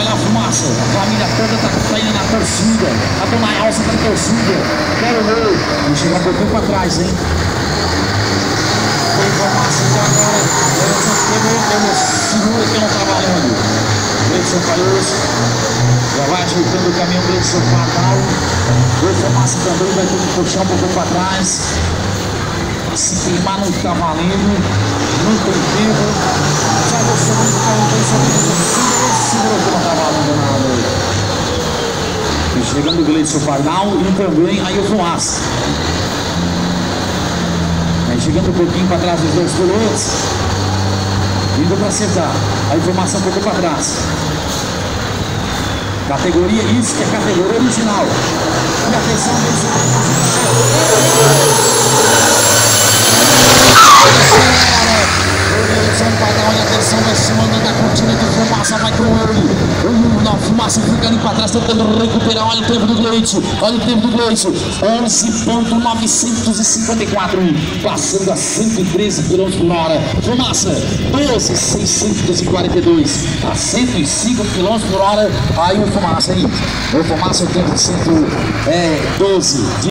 Olha a fumaça. A família toda tá indo na torcida. A dona Elsa tá na torcida. Quero ver. Vou chegar um pouquinho pra trás, hein? Tem fumaça então agora. Eu seguro que não tá valendo. Gleison Palhoso. Já vai ajeitando o caminhão Gleison Fatal. Tem fumaça também. Vai ter que puxar um pouquinho pra trás. Se queimar não tá valendo. Não tem tempo. Já vou chamando o carro. Segura que não tá valendo nada. Chegando o Gleison Fatal e também aí o fumaça. Chegando um pouquinho para trás dos dois pilotos. Indo para acertar. A informação um pouco para trás. Categoria, isso que é categoria original. E atenção nisso. Olha atenção, vai se mandando a cortina de fumaça, vai com ele. A fumaça fica ali para trás, tentando recuperar. Olha o tempo do Gleison, olha o tempo do Gleison. 11.954, passando a 113 km por hora. Fumaça, 12.642, a 105 km por hora. Aí o fumaça aí. O fumaça tem 112.